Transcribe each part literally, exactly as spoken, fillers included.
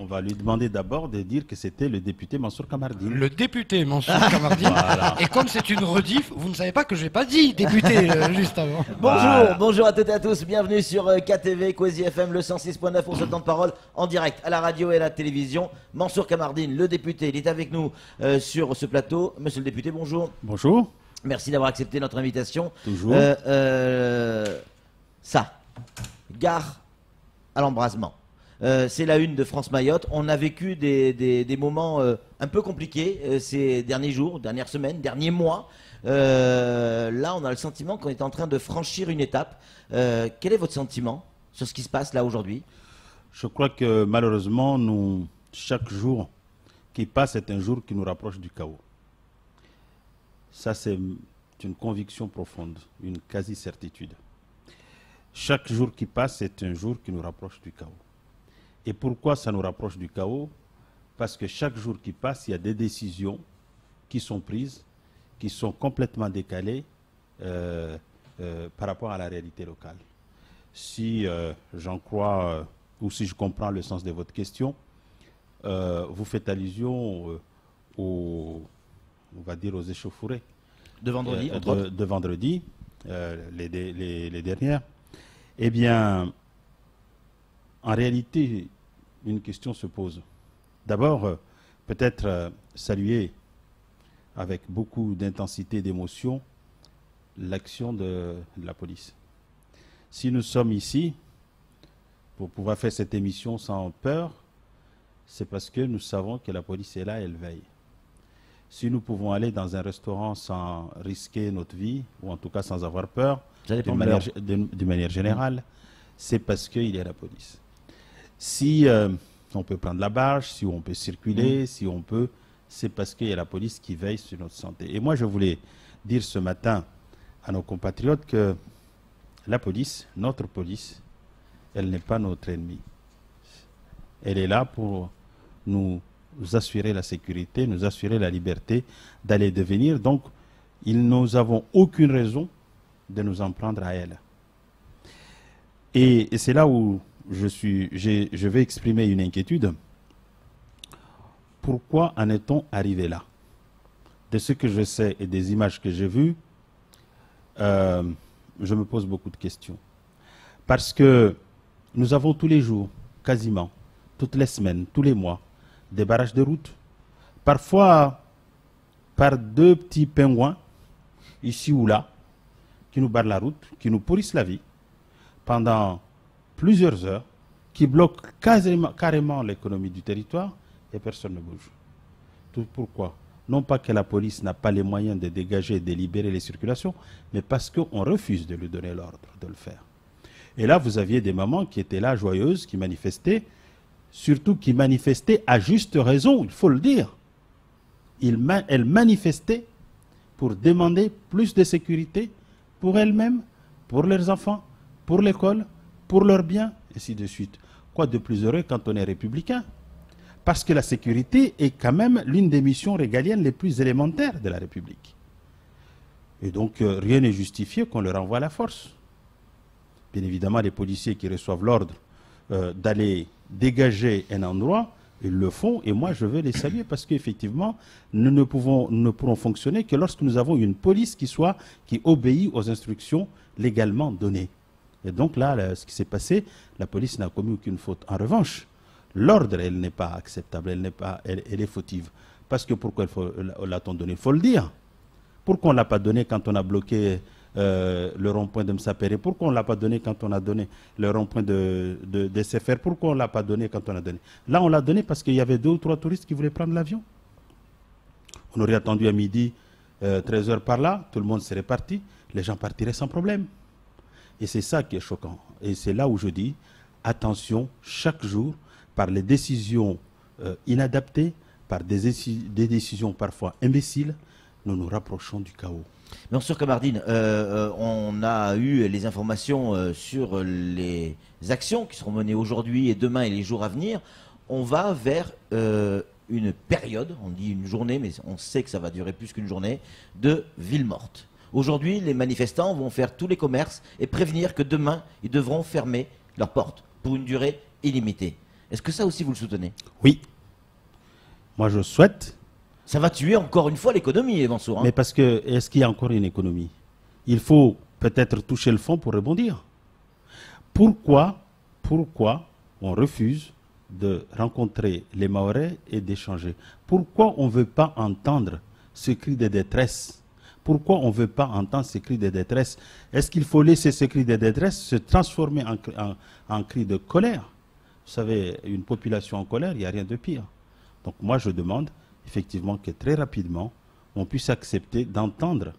va lui demander d'abord de dire que c'était le député Mansour Kamardine. Le député Mansour Kamardine. Voilà. Et comme c'est une rediff, vous ne savez pas que je n'ai pas dit député euh, juste avant. Bonjour, Voilà. bonjour à toutes et à tous, bienvenue sur euh, K T V, Kwezi F M, le cent six point neuf pour ce temps de parole en direct à la radio et à la télévision. Mansour Kamardine, le député, il est avec nous euh, sur ce plateau. Monsieur le député, bonjour. Bonjour. Merci d'avoir accepté notre invitation. Toujours. Euh, euh, ça, gare à l'embrasement. Euh, c'est la une de France Mayotte. On a vécu des, des, des moments euh, un peu compliqués euh, ces derniers jours, dernières semaines, derniers mois. Euh, là, on a le sentiment qu'on est en train de franchir une étape. Euh, quel est votre sentiment sur ce qui se passe là aujourd'hui? Je crois que malheureusement, nous, chaque jour qui passe est un jour qui nous rapproche du chaos. Ça, c'est une conviction profonde, une quasi-certitude. Chaque jour qui passe est un jour qui nous rapproche du chaos. Et pourquoi ça nous rapproche du chaos? Parce que chaque jour qui passe, il y a des décisions qui sont prises, qui sont complètement décalées euh, euh, par rapport à la réalité locale. Si euh, j'en crois, euh, ou si je comprends le sens de votre question, euh, vous faites allusion euh, aux, on va dire aux échauffourées De vendredi, euh, entre de, autres. de vendredi, euh, les, les, les dernières. Eh bien, en réalité, une question se pose. D'abord, euh, peut-être euh, saluer avec beaucoup d'intensité et d'émotion l'action de, de la police. Si nous sommes ici pour pouvoir faire cette émission sans peur, c'est parce que nous savons que la police est là, elle veille. Si nous pouvons aller dans un restaurant sans risquer notre vie, ou en tout cas sans avoir peur, d'une manière, d'une manière générale, c'est parce qu'il y a la police. Si euh, on peut prendre la barge, si on peut circuler, mmh. si on peut, c'est parce qu'il y a la police qui veille sur notre santé. Et moi, je voulais dire ce matin à nos compatriotes que la police, notre police, elle n'est pas notre ennemi. Elle est là pour nous assurer la sécurité, nous assurer la liberté d'aller et de venir. Donc, nous n'avons aucune raison de nous en prendre à elle. Et, et c'est là où je, suis, je vais exprimer une inquiétude. Pourquoi en est-on arrivé là? De ce que je sais et des images que j'ai vues, euh, je me pose beaucoup de questions. Parce que nous avons tous les jours, quasiment, toutes les semaines, tous les mois, des barrages de route. Parfois, par deux petits pingouins, ici ou là, qui nous barrent la route, qui nous pourrissent la vie, pendant plusieurs heures, qui bloquent quasiment, carrément l'économie du territoire, et personne ne bouge. Tout pourquoi? Non pas que la police n'a pas les moyens de dégager et de libérer les circulations, mais parce qu'on refuse de lui donner l'ordre de le faire. Et là, vous aviez des mamans qui étaient là, joyeuses, qui manifestaient, surtout qui manifestaient à juste raison, il faut le dire. Ils ma elles manifestaient pour demander plus de sécurité pour elles-mêmes, pour leurs enfants, pour l'école, pour leurs biens, et ainsi de suite. Quoi de plus heureux quand on est républicain? Parce que la sécurité est quand même l'une des missions régaliennes les plus élémentaires de la République. Et donc, euh, rien n'est justifié qu'on leur envoie la force. Bien évidemment, les policiers qui reçoivent l'ordre euh, d'aller dégager un endroit, ils le font, et moi je veux les saluer parce qu'effectivement, nous ne, pouvons, nous ne pourrons fonctionner que lorsque nous avons une police qui soit, qui obéit aux instructions légalement données. Et donc là, là ce qui s'est passé, la police n'a commis aucune faute. En revanche, l'ordre, elle n'est pas acceptable, elle, n'est pas, elle, elle est fautive. Parce que pourquoi l'a-t-on donné? Il faut le dire. Pourquoi on ne l'a pas donné quand on a bloqué euh, le rond-point de Msapere? Pourquoi on ne l'a pas donné quand on a donné le rond-point de, de, de S F R? Pourquoi on ne l'a pas donné quand on a donné? Là, on l'a donné parce qu'il y avait deux ou trois touristes qui voulaient prendre l'avion. On aurait attendu à midi, euh, treize heures par là, tout le monde serait parti, les gens partiraient sans problème. Et c'est ça qui est choquant. Et c'est là où je dis, attention, chaque jour, par les décisions euh, inadaptées, par des, des décisions parfois imbéciles, nous nous rapprochons du chaos. Mansour Kamardine, euh, euh, on a eu les informations euh, sur les actions qui seront menées aujourd'hui et demain et les jours à venir. On va vers euh, une période, on dit une journée, mais on sait que ça va durer plus qu'une journée, de ville morte. Aujourd'hui, les manifestants vont faire tous les commerces et prévenir que demain, ils devront fermer leurs portes pour une durée illimitée. Est-ce que ça aussi vous le soutenez? Oui. Moi je souhaite. Ça va tuer encore une fois l'économie, Mansour. Hein. Mais parce que, est-ce qu'il y a encore une économie? Il faut peut-être toucher le fond pour rebondir. Pourquoi, pourquoi on refuse de rencontrer les Mahorais et d'échanger? Pourquoi on ne veut pas entendre ce cri de détresse? Pourquoi on ne veut pas entendre ce cri de détresse? Est-ce qu'il faut laisser ce cri de détresse se transformer en, en, en cri de colère? Vous savez, une population en colère, il n'y a rien de pire. Donc moi, je demande effectivement que très rapidement, on puisse accepter d'entendre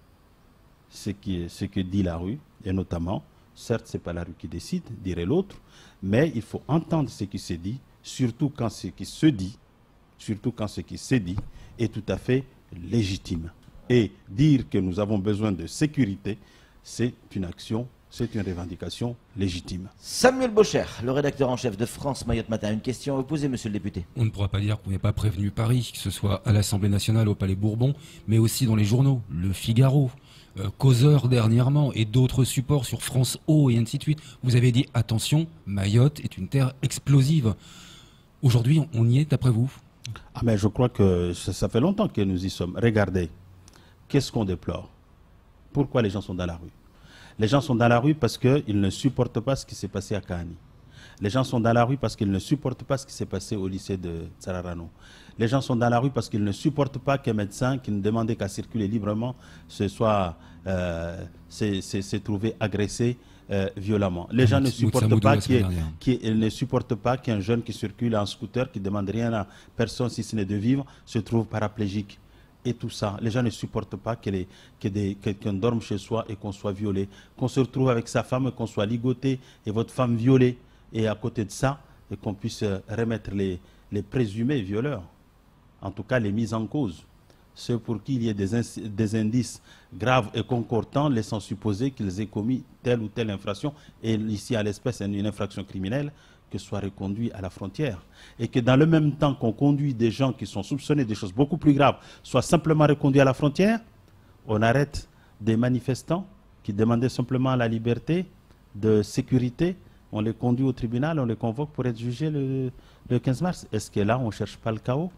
ce, qui, ce que dit la rue, et notamment, certes, ce n'est pas la rue qui décide, dirait l'autre, mais il faut entendre ce qui se dit, surtout quand ce qui se dit, surtout quand ce qui se dit est tout à fait légitime. Et dire que nous avons besoin de sécurité, c'est une action, c'est une revendication légitime. Samuel Bocher, le rédacteur en chef de France Mayotte Matin. Une question à vous poser, monsieur le député. On ne pourra pas dire qu'on n'ait pas prévenu Paris, que ce soit à l'Assemblée nationale, au Palais Bourbon, mais aussi dans les journaux, Le Figaro, euh, Causeur dernièrement, et d'autres supports sur France O et ainsi de suite. Vous avez dit, attention, Mayotte est une terre explosive. Aujourd'hui, on y est, d'après vous? Ah mais je crois que ça, ça fait longtemps que nous y sommes. Regardez, qu'est-ce qu'on déplore? Pourquoi les gens sont dans la rue? Les gens sont dans la rue parce qu'ils ne supportent pas ce qui s'est passé à Kahani. Les gens sont dans la rue parce qu'ils ne supportent pas ce qui s'est passé au lycée de Tsararano. Les gens sont dans la rue parce qu'ils ne supportent pas qu'un médecin qui ne demandait qu'à circuler librement se soit euh, s'est trouvé agressé euh, violemment. Les gens ne supportent pas qu'il qu ne supportent pas qu'un jeune qui circule en scooter, qui ne demande rien à personne si ce n'est de vivre, se trouve paraplégique. Et tout ça, les gens ne supportent pas que, les, que des, quelqu'un dorme chez soi et qu'on soit violé, qu'on se retrouve avec sa femme, qu'on soit ligoté et votre femme violée, et à côté de ça, et qu'on puisse remettre les, les présumés violeurs, en tout cas les mises en cause, ceux pour qui il y ait des, des indices graves et concordants laissant supposer qu'ils aient commis telle ou telle infraction, et ici à l'espèce une infraction criminelle, que soit reconduit à la frontière. Et que dans le même temps qu'on conduit des gens qui sont soupçonnés de choses beaucoup plus graves, soient simplement reconduits à la frontière, on arrête des manifestants qui demandaient simplement la liberté de sécurité, on les conduit au tribunal, on les convoque pour être jugés le, le quinze mars. Est-ce que là, on ne cherche pas le chaos?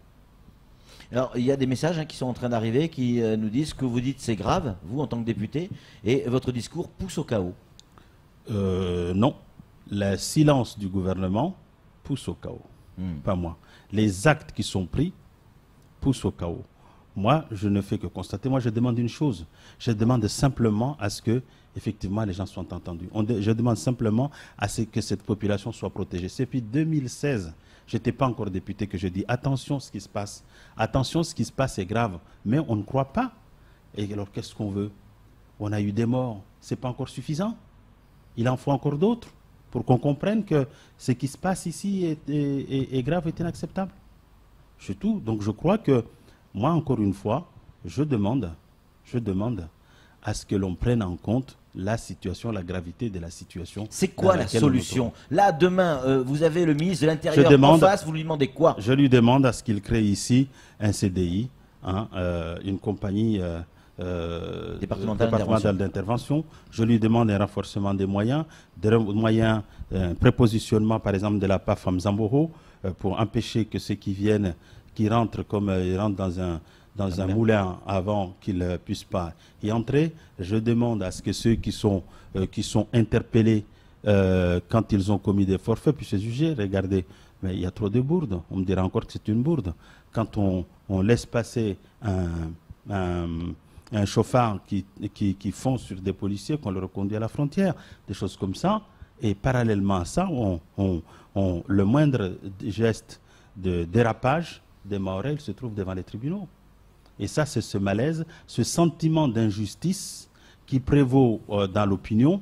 Alors, il y a des messages hein, qui sont en train d'arriver qui euh, nous disent que vous dites c'est grave, vous en tant que député, et votre discours pousse au chaos. Euh, non. Le silence du gouvernement pousse au chaos, hmm. pas moi. Les actes qui sont pris poussent au chaos. Moi, je ne fais que constater. Moi, je demande une chose. Je demande simplement à ce que, effectivement, les gens soient entendus. On de, je demande simplement à ce que cette population soit protégée. C'est depuis deux mille seize, je n'étais pas encore député, que je dis attention ce qui se passe. Attention, ce qui se passe est grave. Mais on ne croit pas. Et alors, qu'est-ce qu'on veut? On a eu des morts. Ce n'est pas encore suffisant. Il en faut encore d'autres, pour qu'on comprenne que ce qui se passe ici est, est, est, est grave et inacceptable. C'est tout. Donc je crois que, moi encore une fois, je demande, je demande à ce que l'on prenne en compte la situation, la gravité de la situation. C'est quoi la solution? Là, demain, euh, vous avez le ministre de l'Intérieur en face, vous lui demandez quoi? Je lui demande à ce qu'il crée ici un C D I, hein, euh, une compagnie... Euh, Euh, départemental d'intervention. Je lui demande un renforcement des moyens, des moyens, un prépositionnement par exemple de la P A F Mzamboro euh, pour empêcher que ceux qui viennent, qui rentrent comme euh, ils rentrent dans un, dans un moulin avant qu'ils ne puissent pas y entrer. Je demande à ce que ceux qui sont, euh, qui sont interpellés euh, quand ils ont commis des forfaits puissent juger. Regardez, mais il y a trop de bourdes. On me dira encore que c'est une bourde. Quand on, on laisse passer un... un un chauffard qui, qui, qui fond sur des policiers, qu'on le reconduit à la frontière, des choses comme ça. Et parallèlement à ça, on, on, on, le moindre geste de dérapage des Mahorais, il se trouve devant les tribunaux. Et ça, c'est ce malaise, ce sentiment d'injustice qui prévaut euh, dans l'opinion,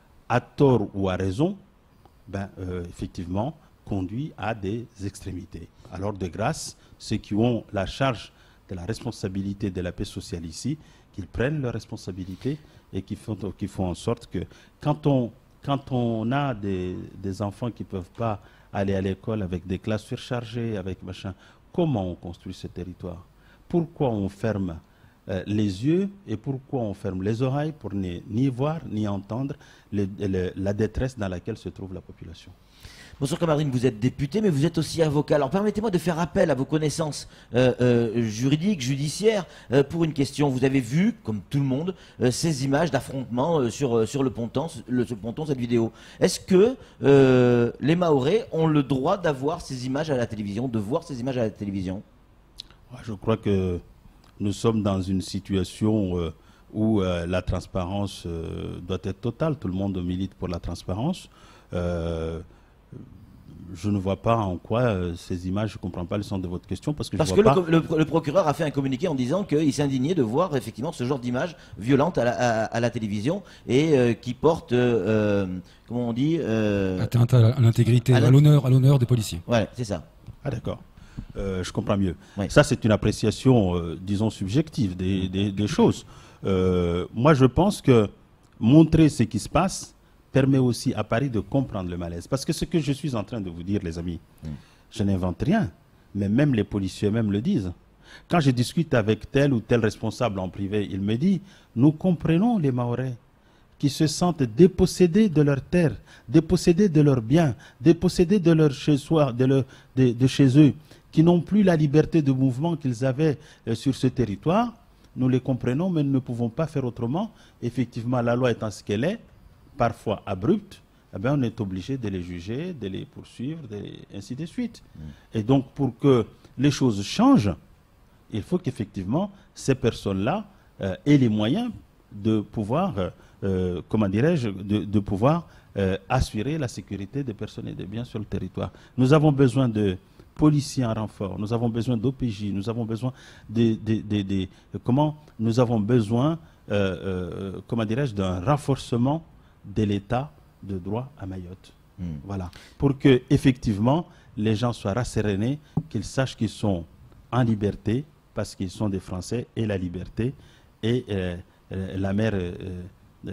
à tort ou à raison, ben, euh, effectivement, conduit à des extrémités. Alors, de grâce, ceux qui ont la charge de la responsabilité de la paix sociale ici, qu'ils prennent leurs responsabilités et qu'ils font, qu'ils font en sorte que quand on, quand on a des, des enfants qui ne peuvent pas aller à l'école avec des classes surchargées, avec machin, comment on construit ce territoire? Pourquoi on ferme euh, les yeux et pourquoi on ferme les oreilles pour ni, ni voir ni entendre le, le, la détresse dans laquelle se trouve la population. Bonsoir Kamardine, vous êtes député, mais vous êtes aussi avocat. Alors permettez-moi de faire appel à vos connaissances euh, euh, juridiques, judiciaires, euh, pour une question. Vous avez vu, comme tout le monde, euh, ces images d'affrontement euh, sur, euh, sur le ponton, le, ce ponton, cette vidéo. Est-ce que euh, les Mahorais ont le droit d'avoir ces images à la télévision, de voir ces images à la télévision? Je crois que nous sommes dans une situation euh, où euh, la transparence euh, doit être totale. Tout le monde milite pour la transparence. Euh, Je ne vois pas en quoi euh, ces images, je ne comprends pas le sens de votre question. Parce que, parce je que vois le, pas... le, le procureur a fait un communiqué en disant qu'il s'indignait de voir effectivement ce genre d'images violentes à la, à, à la télévision et euh, qui portent, euh, comment on dit euh... atteinte à l'intégrité, à l'honneur à l'honneur des policiers. Ouais, c'est ça. Ah d'accord, euh, je comprends mieux. Ouais. Ça c'est une appréciation, euh, disons, subjective des, des, des choses. Euh, moi je pense que montrer ce qui se passe permet aussi à Paris de comprendre le malaise. Parce que ce que je suis en train de vous dire, les amis, mm. je n'invente rien, mais même les policiers eux-mêmes le disent. Quand je discute avec tel ou tel responsable en privé, il me dit, nous comprenons les Mahorais qui se sentent dépossédés de leurs terres, dépossédés de leurs biens, dépossédés de leur chez-soi, de, leur, de, de chez eux, qui n'ont plus la liberté de mouvement qu'ils avaient euh, sur ce territoire. Nous les comprenons, mais nous ne pouvons pas faire autrement. Effectivement, la loi étant ce qu'elle est, parfois abrupte, eh bien, on est obligé de les juger, de les poursuivre, de les... ainsi de suite. Mm. Et donc, pour que les choses changent, il faut qu'effectivement, ces personnes-là euh, aient les moyens de pouvoir, euh, comment dirais-je, de, de pouvoir euh, assurer la sécurité des personnes et des biens sur le territoire. Nous avons besoin de policiers en renfort, nous avons besoin d'O P J, nous avons besoin de, de, de, de, de comment nous avons besoin, euh, euh, comment dirais-je, d'un renforcement de l'état de droit à Mayotte. Mmh. Voilà. Pour que, effectivement, les gens soient rassérénés, qu'ils sachent qu'ils sont en liberté, parce qu'ils sont des Français, et la liberté, et euh, euh, la mère, euh, euh,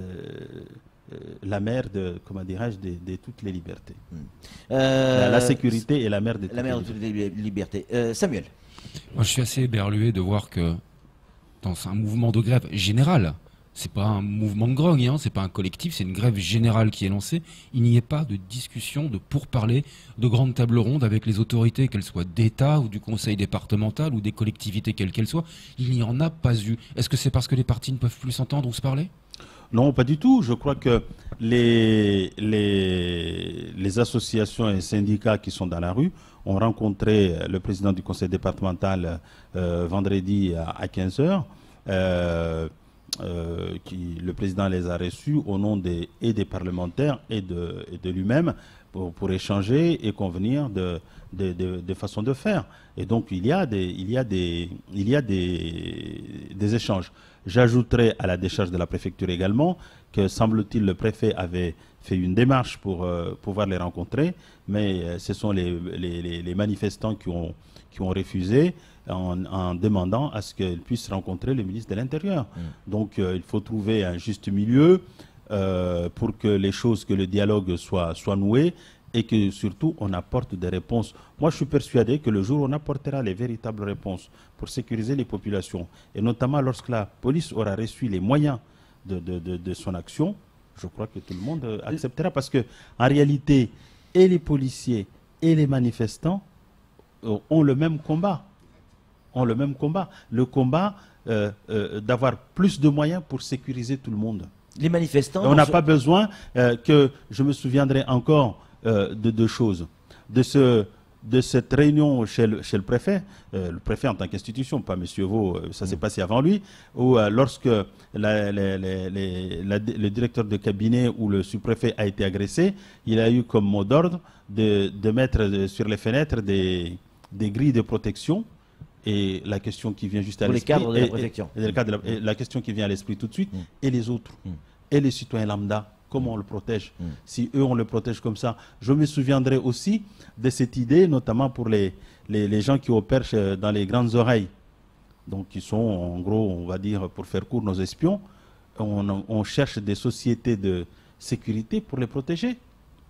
euh, la mère de, comment dirais-je, de, de toutes les libertés. Mmh. Euh, la, la sécurité est la mère de toutes, la mère les, de toutes les libertés. Euh, Samuel. Moi, je suis assez éberlué de voir que dans un mouvement de grève général, c'est pas un mouvement de grogne, hein, c'est pas un collectif, c'est une grève générale qui est lancée. Il n'y ait pas de discussion, de pourparlers, de grandes tables rondes avec les autorités, qu'elles soient d'État ou du conseil départemental ou des collectivités quelles qu'elles soient. Il n'y en a pas eu. Est-ce que c'est parce que les partis ne peuvent plus s'entendre ou se parler ? Non, pas du tout. Je crois que les, les, les associations et syndicats qui sont dans la rue ont rencontré le président du conseil départemental euh, vendredi à, à quinze heures. Euh, Euh, qui, le président les a reçus au nom des, et des parlementaires et de, et de lui-même pour, pour échanger et convenir de, de, de, de façon de faire. Et donc il y a des, il y a des, il y a des, des échanges. J'ajouterai à la décharge de la préfecture également que semble-t-il le préfet avait fait une démarche pour euh, pouvoir les rencontrer, mais euh, ce sont les, les, les manifestants qui ont, qui ont refusé. En, en demandant à ce qu'elle puisse rencontrer le ministre de l'Intérieur. Mmh. Donc euh, il faut trouver un juste milieu euh, pour que les choses, que le dialogue soit, soit noué et que surtout on apporte des réponses. Moi je suis persuadé que le jour où on apportera les véritables réponses pour sécuriser les populations, et notamment lorsque la police aura reçu les moyens de, de, de, de son action, je crois que tout le monde acceptera, parce que en réalité, et les policiers et les manifestants euh, ont le même combat. ont le même combat, le combat euh, euh, d'avoir plus de moyens pour sécuriser tout le monde. Les manifestants... On n'a ce... pas besoin euh, que, je me souviendrai encore euh, de deux choses, de, ce, de cette réunion chez le, chez le préfet, euh, le préfet en tant qu'institution, pas M. Vaux, ça s'est passé avant lui, où euh, lorsque la, la, la, la, le directeur de cabinet ou le sous-préfet a été agressé, il a eu comme mot d'ordre de, de mettre sur les fenêtres des, des grilles de protection. Et la question qui vient juste à l'esprit, la, la question qui vient à l'esprit tout de suite, mm. et les autres, mm. et les citoyens lambda, comment on le protège? mm. Si eux on le protège comme ça, je me souviendrai aussi de cette idée, notamment pour les, les, les gens qui opèrent dans les grandes oreilles, donc qui sont en gros, on va dire, pour faire court, nos espions. On, on cherche des sociétés de sécurité pour les protéger.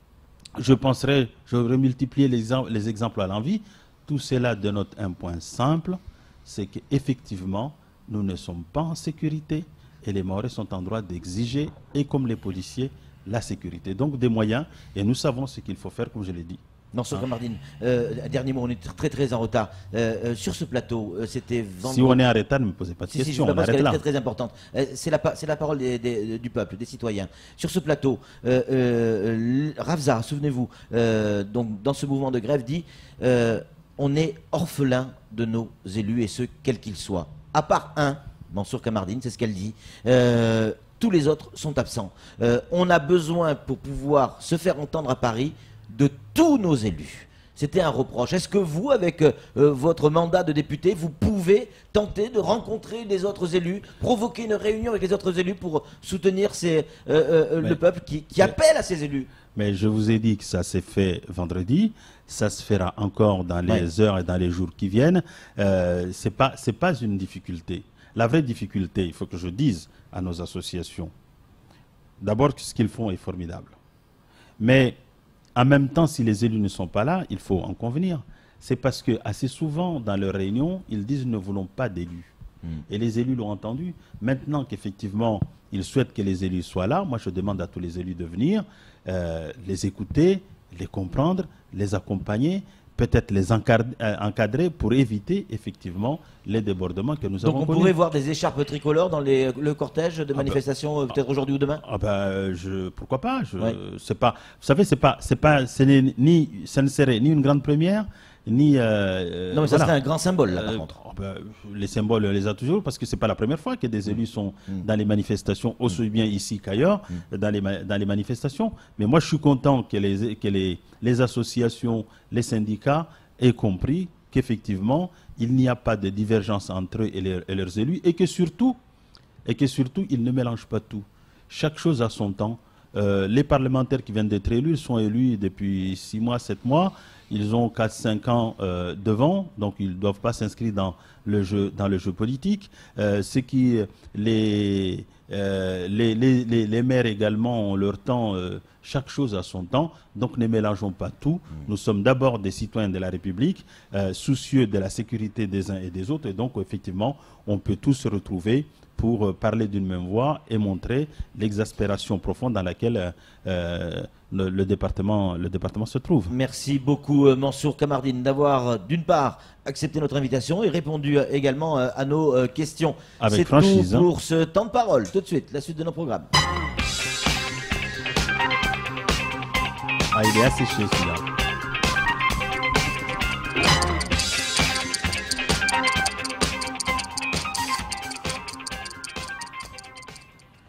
Je penserais, je vais multiplier les, les exemples à l'envi. Tout cela dénote un point simple, c'est qu'effectivement, nous ne sommes pas en sécurité et les Mahorais sont en droit d'exiger, et comme les policiers, la sécurité. Donc des moyens, et nous savons ce qu'il faut faire, comme je l'ai dit. Mansour Kamardine, euh, dernier mot, on est très très en retard. Euh, euh, sur ce plateau, euh, c'était vendredi. Si on est en retard, ne me posez pas de si, questions, si, je on pense arrête qu'elle là. est très très importante. Euh, c'est la, c'est la parole des, des, du peuple, des citoyens. Sur ce plateau, euh, euh, Ravza, souvenez-vous, euh, donc dans ce mouvement de grève dit euh, on est orphelin de nos élus, et ce, quels qu'ils soient. À part un, Mansour Kamardine, c'est ce qu'elle dit. Euh, tous les autres sont absents. Euh, on a besoin, pour pouvoir se faire entendre à Paris, de tous nos élus. C'était un reproche. Est-ce que vous, avec euh, votre mandat de député, vous pouvez tenter de rencontrer les autres élus, provoquer une réunion avec les autres élus pour soutenir ces, euh, euh, mais, le peuple qui, qui mais, appelle à ces élus? Mais je vous ai dit que ça s'est fait vendredi, ça se fera encore dans les ouais. heures et dans les jours qui viennent. Euh, c'est pas, c'est pas une difficulté. La vraie difficulté, il faut que je dise à nos associations, d'abord que ce qu'ils font est formidable. Mais en même temps, si les élus ne sont pas là, il faut en convenir. C'est parce que assez souvent, dans leurs réunions, ils disent « nous ne voulons pas d'élus mmh. ». Et les élus l'ont entendu. Maintenant qu'effectivement, ils souhaitent que les élus soient là, moi je demande à tous les élus de venir, euh, les écouter, les comprendre, les accompagner, peut-être les encadrer pour éviter effectivement les débordements que nous Donc avons on connus. pourrait voir des écharpes tricolores dans les, le cortège de manifestations, ah ben, peut-être aujourd'hui ou demain? Ah ben, je, pourquoi pas, je, ouais. c'est pas, vous savez, c'est pas, c'est pas, ce n'est ni, ça ne serait ni une grande première, ni... Euh, non mais ça voilà. serait un grand symbole là par euh, contre. Oh ben, les symboles, on les a toujours, parce que c'est pas la première fois que des élus sont mmh. dans les manifestations, aussi bien ici qu'ailleurs, mmh. dans, les, dans les manifestations. Mais moi je suis content que les, que les, les associations, les syndicats aient compris qu'effectivement, il n'y a pas de divergence entre eux et, les, et leurs élus, et que surtout, et que surtout, ils ne mélangent pas tout. Chaque chose a son temps. Euh, les parlementaires qui viennent d'être élus sont élus depuis six mois, sept mois. Ils ont quatre cinq ans euh, devant, donc ils ne doivent pas s'inscrire dans le jeu, dans le jeu politique. Euh, ce qui, les, euh, les, les, les, les maires également ont leur temps, euh, chaque chose a son temps, donc ne mélangeons pas tout. Nous sommes d'abord des citoyens de la République, euh, soucieux de la sécurité des uns et des autres, et donc effectivement, on peut tous se retrouver pour parler d'une même voix et montrer l'exaspération profonde dans laquelle euh, le, le, département, le département se trouve. Merci beaucoup Mansour Kamardine d'avoir d'une part accepté notre invitation et répondu également à nos questions. Avec franchise. C'est tout pour hein. ce temps de parole. Tout de suite, la suite de nos programmes. Ah, il est asséché celui-là.